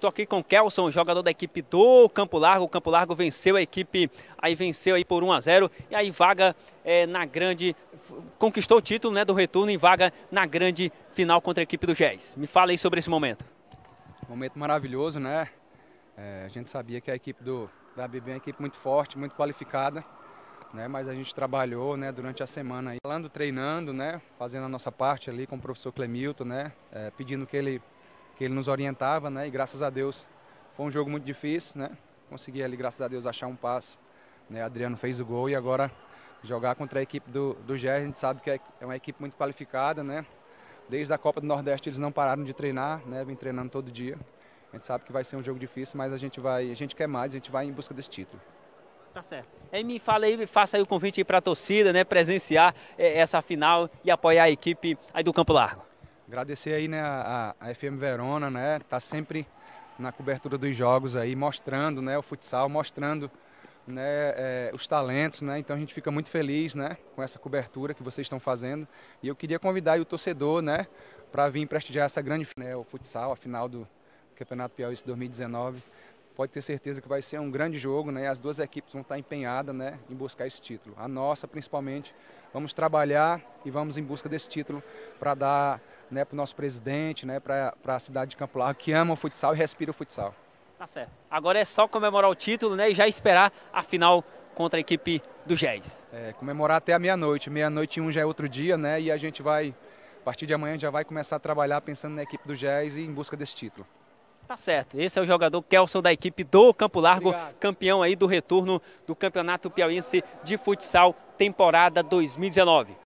Estou aqui com o Kelson, jogador da equipe do Campo Largo. O Campo Largo venceu a equipe, venceu aí por 1-0 e aí vaga na grande, conquistou o título, né, do retorno e vaga na grande final contra a equipe do GES. Me fala aí sobre esse momento. Momento maravilhoso, né? A gente sabia que a equipe da ABB é uma equipe muito forte, muito qualificada, né? Mas a gente trabalhou, né, durante a semana aí, falando, treinando, né, fazendo a nossa parte ali com o professor Clemilton, né, pedindo que ele nos orientava, né? E graças a Deus foi um jogo muito difícil, né? Consegui ali, graças a Deus, achar um passe, né? Adriano fez o gol e agora jogar contra a equipe do GES, a gente sabe que é uma equipe muito qualificada, né? Desde a Copa do Nordeste eles não pararam de treinar, né? Vem treinando todo dia. A gente sabe que vai ser um jogo difícil, mas a gente quer mais, a gente vai em busca desse título. Tá certo. Aí me fala aí, faça aí o convite para a torcida, né, presenciar essa final e apoiar a equipe aí do Campo Largo. Agradecer aí, né, a FM Verona, né? Tá sempre na cobertura dos jogos aí, mostrando, né, o futsal, mostrando, né, os talentos, né? Então a gente fica muito feliz, né, com essa cobertura que vocês estão fazendo. E eu queria convidar aí o torcedor, né, para vir prestigiar essa grande, né, o futsal, a final do Campeonato Piauiense 2019. Pode ter certeza que vai ser um grande jogo, né? As duas equipes vão estar empenhadas, né, em buscar esse título. A nossa, principalmente, vamos trabalhar e vamos em busca desse título para dar, né, para o nosso presidente, né, para a cidade de Campo Largo, que ama o futsal e respira o futsal. Tá certo. Agora é só comemorar o título, né, e já esperar a final contra a equipe do GES. Comemorar até a meia-noite. Meia-noite e 1 já é outro dia, né? E a gente vai, a partir de amanhã, já vai começar a trabalhar pensando na equipe do GES e em busca desse título. Tá certo. Esse é o jogador Kelson da equipe do Campo Largo, Obrigado. campeão aí do retorno do Campeonato Piauiense de Futsal, temporada 2019.